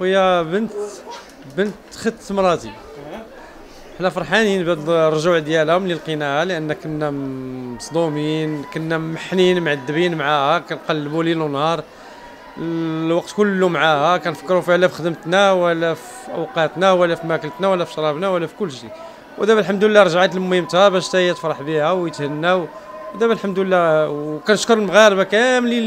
خويا بنت خت مراتي. حنا فرحانين بهذا الرجوع ديالهم اللي لقيناها، لان كنا مصدومين، كنا محنين معذبين معاها، كنقلبوا ليل ونهار الوقت كله معاها، كنفكروا فيها لا في خدمتنا ولا في اوقاتنا ولا في ماكلتنا ولا في شرابنا ولا في كل شيء. ودابا الحمد لله رجعت لميمتها باش حتى هي تفرح بها ويتهناو. ودابا الحمد لله، وكنشكر المغاربه كاملين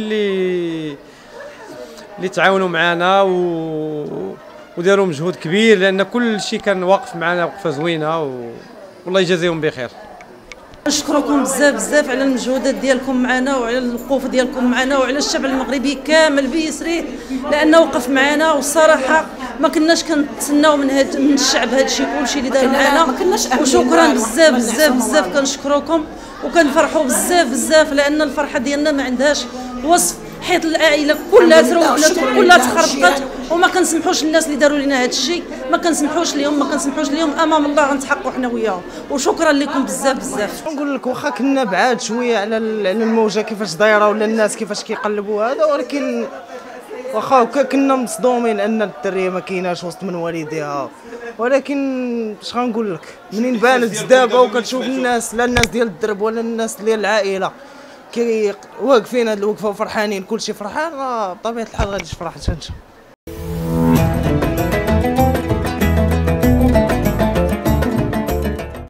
اللي تعاونوا معنا وداروا مجهود كبير، لان كل شيء كان واقف معنا وقفه زوينه والله يجازيهم بخير. نشكركم بزاف بزاف على المجهودات ديالكم معنا وعلى الوقوف ديالكم معنا وعلى الشعب المغربي كامل بيسريه، لانه وقف معنا. والصراحه ما كناش كنتسناو من الشعب هذا الشيء كلشي اللي دار معنا، وشكرا بزاف بزاف بزاف. كنشكركم وكنفرحوا بزاف بزاف، لان الفرحه ديالنا ما عندهاش وصف، حيت العائله كلها تروحت وكلها تخربطت، وما كنسمحوش للناس اللي داروا لنا هذا الشيء، ما كنسمحوش لهم امام الله غنتحققوا حنا وياهم. وشكرا لكم بزاف بزاف. نقول لك واخا كنا بعاد شويه على الموجه كيفاش دايره ولا الناس كيفاش كيقلبوا هذا، ولكن واخا كنا مصدومين ان الدريه ما كايناش وسط من والديها. ولكن اش غنقول لك، منين بانت دابا وكتشوف الناس، لا الناس ديال الدرب ولا الناس ديال العائله واقفين هاد الوقفه وفرحانين، كلشي فرحان، بطبيعه الحال غادي تفرح انت.